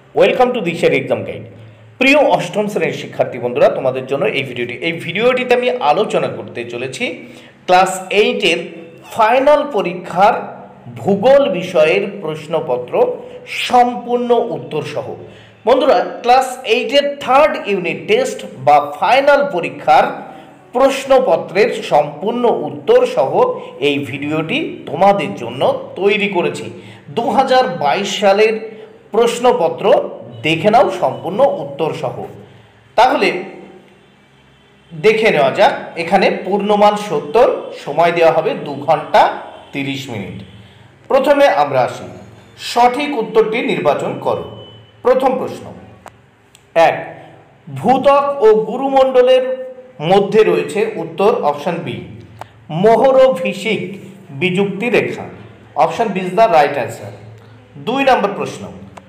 Welcome to দিশার exam guide. প্রিয় অষ্টম শ্রেণীর শিক্ষার্থী বন্ধুরা, তোমাদের জন্য এই ভিডিওটিতে আমি আলোচনা করতে চলেছি ক্লাস 8-এর ফাইনাল পরীক্ষার ভূগোল বিষয়ের প্রশ্নপত্র সম্পূর্ণ উত্তর সহ। বন্ধুরা, ক্লাস 8-এর থার্ড ইউনিট টেস্ট বা ফাইনাল পরীক্ষার প্রশ্নপত্রের সম্পূর্ণ উত্তর সহ এই ভিডিওটি তোমাদের জন্য তৈরি করেছি। 2022 সালের প্রশ্নপত্র দেখে নাও সম্পূর্ণ উত্তর সহ। তাহলে দেখে নেওয়া যাক। এখানে পূর্ণমান 70, সময় দেওয়া হবে 2 ঘন্টা 30 মিনিট। প্রথমে আমরা আসি, সঠিক উত্তরটি নির্বাচন করো। প্রথম প্রশ্ন 1, ভূত্বক ও গুরুমণ্ডলের মধ্যে রয়েছে উত্তর অপশন বি মোহরভিষিক বিযুক্তি রেখা। Option B is the right answer. 2 নম্বর প্রশ্ন,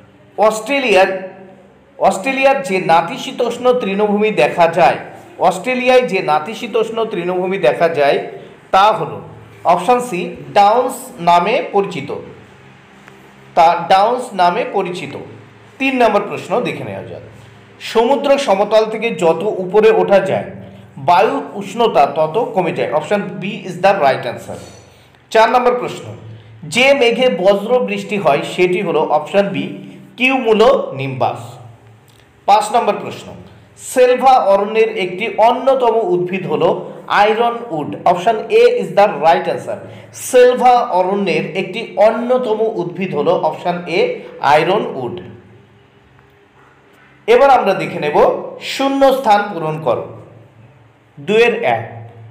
অস্ট্রেলিয়ার যে নাতিশীতোষ্ণ তৃণভূমি দেখা যায়, অস্ট্রেলিয়ায় যে নাতিশীতোষ্ণ তৃণভূমি দেখা যায় তা হল অপশন সি ডাউন্স নামে পরিচিত। 3 নম্বর প্রশ্ন দেখে নেওয়া যাক, সমুদ্র সমতল থেকে যত উপরে ওঠা যায় বায়ুর উষ্ণতা তত কমে যায়। Option B is the right answer. 4 নম্বর প্রশ্ন, যে মেঘে বজ্র বৃষ্টি হয় সেটি হলো অপশন বি কিউমুলো নিম্বাস। 5 নম্বর প্রশ্ন, সেলভা অরণ্যের একটি অন্যতম উদ্ভিদ হলো ironwood. Option A is the right answer. সেলভা অরণ্যের একটি অন্যতম উদ্ভিদ হলো অপশন এ আয়রন উড। এবার আমরা দেখে নেব শূন্য স্থান পূরণ করো। 2-1,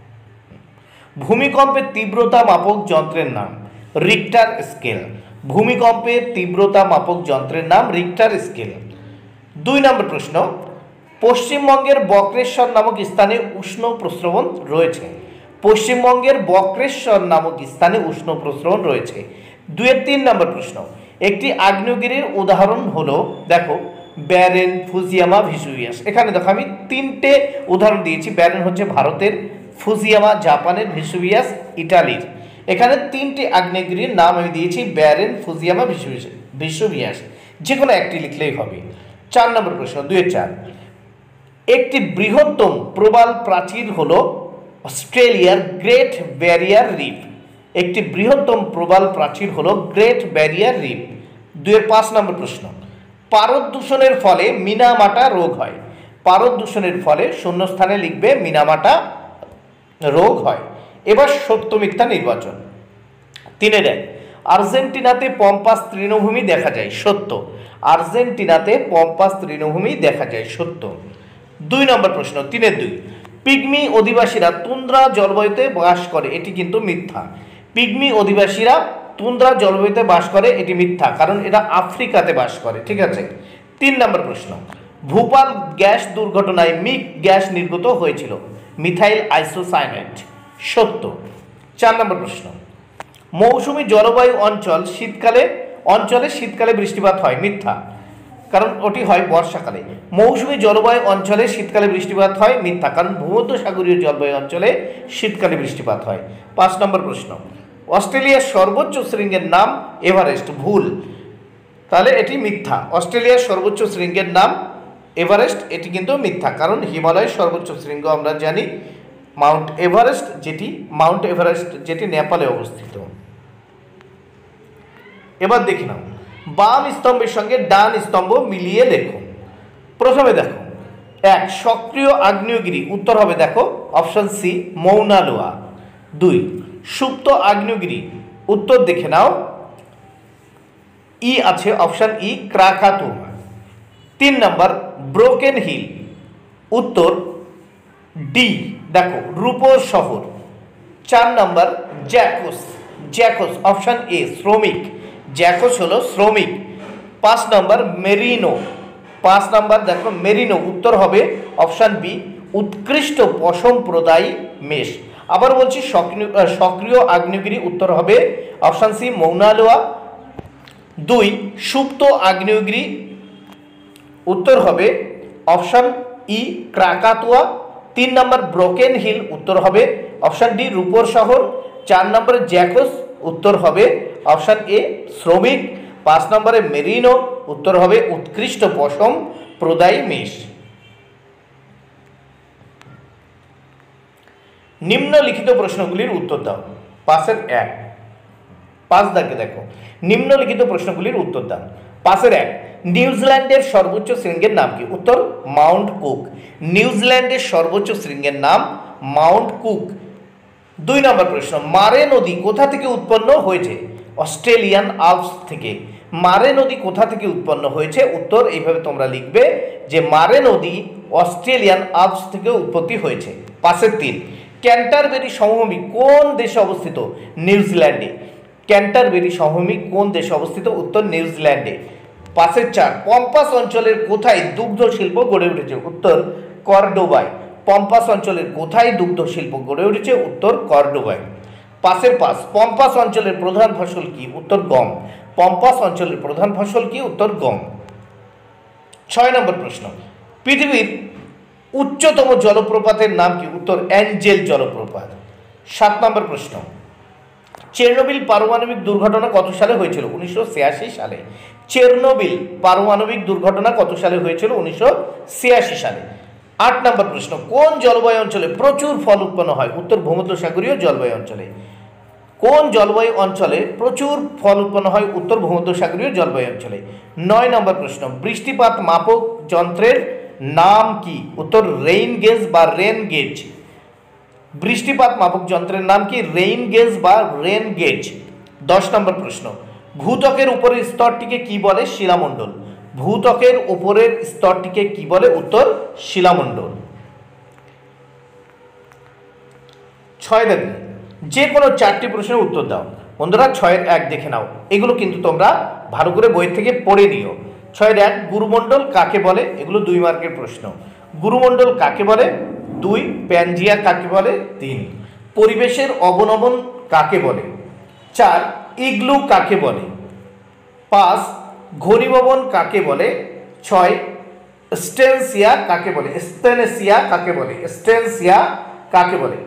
ভূমিকম্পের তীব্রতা মাপক যন্ত্রের নাম রিক্টার স্কেল। ভূমিকম্পের তীব্রতা মাপক যন্ত্রের নাম রিক্টার স্কেল। 2 নম্বর প্রশ্ন, পশ্চিমবঙ্গের বক্রেশ্বর নামক স্থানে উষ্ণ প্রস্রবণ রয়েছে। পশ্চিমবঙ্গের বক্রেশ্বর নামক স্থানে উষ্ণ প্রস্রবণ রয়েছে। 2-3 নম্বর প্রশ্ন, একটি আগ্নেয়গিরির উদাহরণ হলো দেখো ব্যারেন, ফুজিয়ামা, ভেসুভিয়াস। এখানে দেখো আমি 3টে উদাহরণ দিয়েছি। ব্যারেন হচ্ছে ভারতের, ফুজিয়ামা জাপানের, ভেসুভিয়াস ইটালির। এখানে 3টি আগ্নেয়গিরির নাম আমি দিয়েছি, ব্যারেন, ফুজিয়ামা, ভেসুভিয়াস। যে কোনো একটি লিখলেই হবে। 4 নম্বর প্রশ্ন 2-4, একটি বৃহত্তম প্রবাল প্রাচীর হলো অস্ট্রেলিয়ার গ্রেট ব্যারিয়ার রিফ। একটি বৃহত্তম প্রবাল প্রাচীর হলো গ্রেট ব্যারিয়ার রিফ। 2-5 নম্বর প্রশ্ন, পারদ দূষণের ফলে মিনামাটা রোগ হয়। পারদ দূষণের ফলে শূন্যস্থানে লিখবে মিনামাটা রোগ হয়। এবার সত্য মিথ্যা নির্বাচন। 3-1, আর্জেন্টিনাতে পম্পাস তৃণভূমি দেখা যায়। সত্য। আর্জেন্টিনাতে পম্পাস তৃণভূমি দেখা যায়। সত্য। 2 নম্বর প্রশ্ন 3-2, পিগমি অধিবাসীরা তুন্দ্রা জলবায়ুতে বাস করে। এটি কিন্তু মিথ্যা। পিগমি অধিবাসীরা তুন্দ্রা জলবায়ুতে বাস করে, এটি মিথ্যা, কারণ এরা আফ্রিকাতে বাস করে। ঠিক আছে। 3 নম্বর প্রশ্ন, ভোপাল গ্যাস দুর্ঘটনায় মিক গ্যাস নির্গত হয়েছিল মিথাইল আইসোসায়ানাইড। সত্য। 4 নম্বর প্রশ্ন, মৌসুমী জলবায়ু অঞ্চলে শীতকালে বৃষ্টিপাত হয়। মিথ্যা, কারণ ওটি হয় বর্ষাকালে। মৌসুমী জলবায়ু অঞ্চলে শীতকালে বৃষ্টিপাত হয়। মিথ্যা, কারণ ভূমধ্যসাগরীয় জলবায়ু অঞ্চলে শীতকালে বৃষ্টিপাত হয়। 5 নম্বর প্রশ্ন, অস্ট্রেলিয়ার সর্বোচ্চ শৃঙ্গের নাম এভারেস্ট। ভুল, তাহলে এটি মিথ্যা। অস্ট্রেলিয়ার সর্বোচ্চ শৃঙ্গের নাম এভারেস্ট, এটি কিন্তু মিথ্যা, কারণ হিমালয়ের সর্বোচ্চ শৃঙ্গ আমরা জানি মাউন্ট এভারেস্ট, যেটি নেপালে অবস্থিত। এবার দেখে নাও, বাম স্তম্ভের সঙ্গে ডান স্তম্ভ মিলিয়ে লেখো। প্রথমে দেখো 1, সক্রিয় আগ্নেয়গিরি। উত্তর হবে দেখো অপশন সি মৌনা লোয়া। 2, সুপ্ত আগ্নেয়গিরি। উত্তর দেখে নাও ই আছে, অপশন ই ক্রাকাতুয়া। 3 নম্বর ব্রোকেন হিল। উত্তর ডি দেখো রূপোর শহর। 4 নম্বর জ্যাকোস, অপশন এ শ্রমিক। জ্যাকোস হলো শ্রমিক। 5 নম্বর মেরিনো। 5 নম্বর দেখো মেরিনো। উত্তর হবে অপশন বি উৎকৃষ্ট পশম প্রদায়ী মেষ। আবার বলছি সক্রিয় আগ্নেয়গিরি। উত্তর হবে অপশন সি মৌনা লোয়া। 2, সুপ্ত আগ্নেয়গিরি। উত্তর হবে অপশন ই ক্রাকাতুয়া। 3 নম্বর ব্রোকেন হিল। উত্তর হবে অপশন ডি রূপোর শহর। 4 নম্বরে জ্যাকোস। উত্তর হবে অপশন এ শ্রমিক। 5 নম্বরে মেরিনো, উত্তর হবে উৎকৃষ্ট পশম প্রদায়ী মেষ। নিম্নলিখিত প্রশ্নগুলির উত্তর দাও। পাশের 1, 5 দাগে দেখো, নিম্নলিখিত প্রশ্নগুলির উত্তর দাও। পাশের 1, নিউজিল্যান্ডের সর্বোচ্চ শৃঙ্গের নাম কি? উত্তর মাউন্ট কুক। নিউজিল্যান্ডের সর্বোচ্চ শৃঙ্গের নাম মাউন্ট কুক। 2 নম্বর প্রশ্ন, মারে নদী কোথা থেকে উৎপন্ন হয়েছে? অস্ট্রেলিয়ান আল্পস থেকে। মারে নদী কোথা থেকে উৎপন্ন হয়েছে? উত্তর এইভাবে তোমরা লিখবে যে মারে নদী অস্ট্রেলিয়ান আল্পস থেকে উৎপত্তি হয়েছে। পাশের 3, ক্যান্টারবেরি সমভূমি কোন দেশে অবস্থিত? নিউজিল্যান্ডে। ক্যান্টারবেরি সমভূমি কোন দেশে অবস্থিত? উত্তর নিউজিল্যান্ডে। পাশের 4, পম্পাস অঞ্চলের কোথায় দুগ্ধ শিল্প গড়ে উঠেছে? উত্তর কর্ডোবায়। পম্পাস অঞ্চলের কোথায় দুগ্ধ শিল্প গড়ে উঠেছে? উত্তর কর্ডোবায়। পাশের 5, পম্পাস অঞ্চলের প্রধান ফসল কি? উত্তর গম। পম্পাস অঞ্চলের প্রধান ফসল কি? উত্তর গম। 6 নম্বর প্রশ্ন, পৃথিবীর উচ্চতম জলপ্রপাতের নাম কি? উত্তর অ্যাঞ্জেল জলপ্রপাত। 7 নম্বর প্রশ্ন, চেরনোবিল পারমাণবিক দুর্ঘটনা কত সালে হয়েছিল? 1986 সালে। চেরনোবিল পারমাণবিক দুর্ঘটনা কত সালে হয়েছিল? 1986 সালে। 8 নম্বর প্রশ্ন, কোন জলবায়ু অঞ্চলে প্রচুর ফল উৎপন্ন হয়? উত্তর ভূমধ্যসাগরীয় জলবায়ু অঞ্চলে। কোন জলবায়ু অঞ্চলে প্রচুর ফল উৎপন্ন হয়? উত্তর ভূমধ্যসাগরীয় জলবায়ু অঞ্চলে। 9 নম্বর প্রশ্ন, বৃষ্টিপাত মাপক যন্ত্রের নাম কি? উত্তর রেইন গেজ বা রেন গেজ। বৃষ্টিপাত মাপক যন্ত্রের নাম কি? রেইন গেজ বা রেন গেজ। 10 নম্বর প্রশ্ন, ভূত্বকের উপরের স্তরটিকে কি বলে? শিলামণ্ডল। ভূত্বকের উপরের স্তরটিকে কি বলে? উত্তর শিলামণ্ডল। 6 দাবি, যে কোনো 4টি প্রশ্নের উত্তর দাও। বন্ধুরা 6-এর 1 দেখে নাও, এগুলো কিন্তু তোমরা ভালো করে বই থেকে পড়ে নিও। 6-এর 1, গুরুমণ্ডল কাকে বলে? এগুলো 2 মার্কের প্রশ্ন। গুরুমণ্ডল কাকে বলে? 2, প্যানজিয়া কাকে বলে? 3, পরিবেশের অবনমন কাকে বলে? 4, ইগলু কাকে বলে? 5, ঘনীভবন কাকে বলে? 6, স্টেনসিয়া কাকে বলে? স্টেনসিয়া কাকে বলে? স্টেনসিয়া কাকে বলে?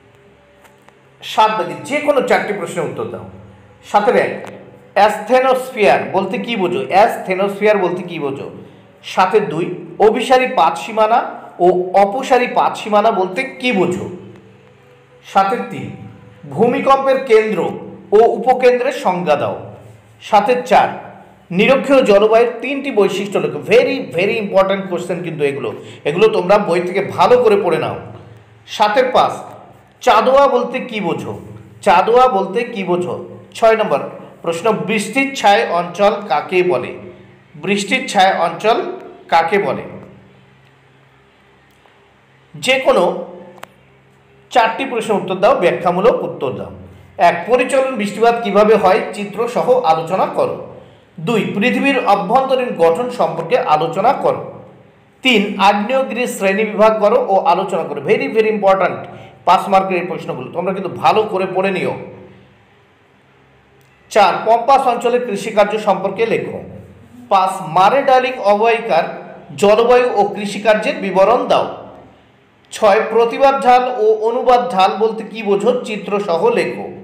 7 দাগে যে কোনো 4টি প্রশ্নের উত্তর দাও। 7-এর 1, অ্যাসথেনোস্ফিয়ার বলতে কি বোঝো? অ্যাসথেনোস্ফিয়ার বলতে কি বোঝো? 7-এর 2, অভিসারী পাত সীমানা ও অপসারী পাত সীমানা বলতে কি বোঝো? 7-এর 3, ভূমিকম্পের কেন্দ্র ও উপকেন্দ্রের সংজ্ঞা দাও। 7-এর 4, নিরক্ষীয় জলবায়ুর 3টি বৈশিষ্ট্য লেখো। ভেরি ভেরি ইম্পর্ট্যান্ট কোশ্চেন কিন্তু এগুলো তোমরা বই থেকে ভালো করে পড়ে নাও। 7-এর 5, চাঁদোয়া বলতে কি বোঝো? চাঁদোয়া বলতে কি বোঝো? 6 নম্বর প্রশ্ন, বৃষ্টির ছায় অঞ্চল কাকে বলে? বৃষ্টির ছায় অঞ্চল কাকে বলে? যে কোনো 4টি প্রশ্নের উত্তর দাও, ব্যাখ্যামূলক উত্তর দাও। 1, পরিচলন বৃষ্টিপাত কিভাবে হয়? চিত্র সহ আলোচনা করো। 2, পৃথিবীর অভ্যন্তরীণ গঠন সম্পর্কে আলোচনা করো। 3, আগ্নেয়গিরির শ্রেণী বিভাগ করো ও আলোচনা করো। ভেরি ভেরি ইম্পর্ট্যান্ট 5 মার্কের এই প্রশ্নগুলো তোমরা কিন্তু ভালো করে পড়ে নিও। 4, পম্পাস অঞ্চলের কৃষিকার্য সম্পর্কে লেখো। 5, মারে ডার্লিং অববাহিকার জলবায়ু ও কৃষিকার্যের বিবরণ দাও। 6, প্রতিবাদ ঢাল ও অনুবাদ ঢাল বলতে কি বোঝো? চিত্র সহ লেখো।